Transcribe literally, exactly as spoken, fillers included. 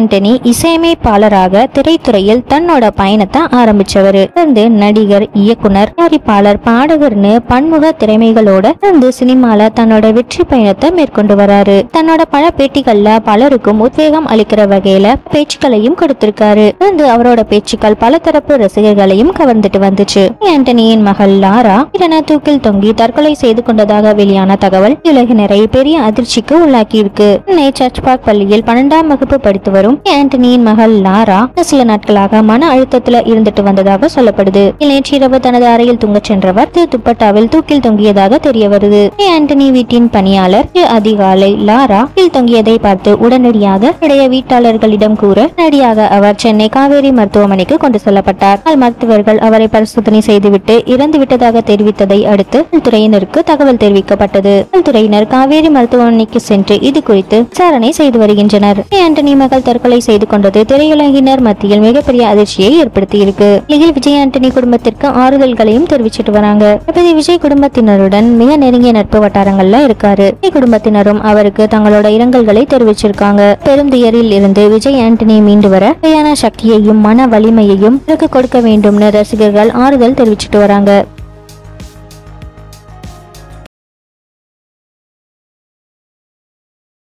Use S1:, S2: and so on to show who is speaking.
S1: ஆண்டனி இசையமைப்பாளராக திரைத்துறையில் தன்னோட பயணத்தை ஆரம்பிச்சவரு. தொடர்ந்து நடிகர், இயக்குனர், தயாரிப்பாளர், பாடகர்னு பன்முக திறமைகளோட தொடர்ந்து சினிமால தன்னோட வெற்றி பயணத்தை மேற்கொண்டு வராரு. தன்னோட பல பேட்டிகள்ல பலருக்கும் உத்வேகம் அளிக்கிற வகையில பேச்சுக்களையும் கொடுத்திருக்காரு. தொடர்ந்து அவரோட பேச்சுக்கள் பல தரப்பு ரசிகர்களையும் கவர்ந்துட்டு வந்துச்சு. ஆண்டனியின் மகள் லாரா திடீரென தூக்கில் தொங்கி தற்கொலை செய்து கொண்டதாக வெளியான தகவல் உலகினரை பெரிய அதிர்ச்சிக்கு உள்ளாக்கி இருக்கு. சென்னை சர்ச் பார்க் பள்ளியில் பன்னெண்டாம் வகுப்பு படித்து வரும் ஆண்டனியின் மகள் லாரா சில நாட்களாக மன அழுத்தத்துல இருந்துட்டு வந்ததாக சொல்லப்படுது. நேற்றிரவு தனது அறையில் தூங்கச் சென்றவர் துப்பட்டாவில் தூக்கில் தொங்கியதாக தெரிய வருது. ஆண்டனி வீட்டின் பணியாளர் அதிகாலை லாரா தூக்கில் தொங்கியதை பார்த்து உடனடியாக இடைய வீட்டாளர்களிடம் கூற நடியாக அவர் சென்னை காவேரி மருத்துவமனைக்கு கொண்டு செல்லப்பட்டார். மருத்துவர்கள் அவரை பரிசோதனை செய்துவிட்டு இறந்து விட்டதாக தெரிவித்ததை அடுத்து துறையினருக்கு தகவல் தெரிவிக்கப்பட்டது. துறையினர் காவேரி மருத்துவமனைக்கு சென்று இது குறித்து விசாரணை செய்து வருகின்றனர். ஆண்டனி மகள் தற்கொலை செய்து கொண்டது திரையுலகினர் மத்தியில் மிகப்பெரிய அதிர்ச்சியை ஏற்படுத்தி இருக்கு. இதில் விஜய் ஆண்டனி குடும்பத்திற்கு ஆறுதல்களையும் தெரிவிச்சிட்டு வராங்க. விஜய் குடும்பத்தினருடன் மிக நெருங்கிய நட்பு வட்டாரங்கள்ல இருக்காரு. குடும்பத்தினரும் அவருக்கு தங்களோட இரங்கல்களை தெரிவிச்சிருக்காங்க. பெரும் துயரில் இருந்து விஜய் ஆண்டனி மீண்டு வர சக்தியையும் மன வலிமையையும் கொடுக்க வேண்டும் ரசிகர்கள் ஆறுதல் தெரிவிச்சிட்டு வராங்க.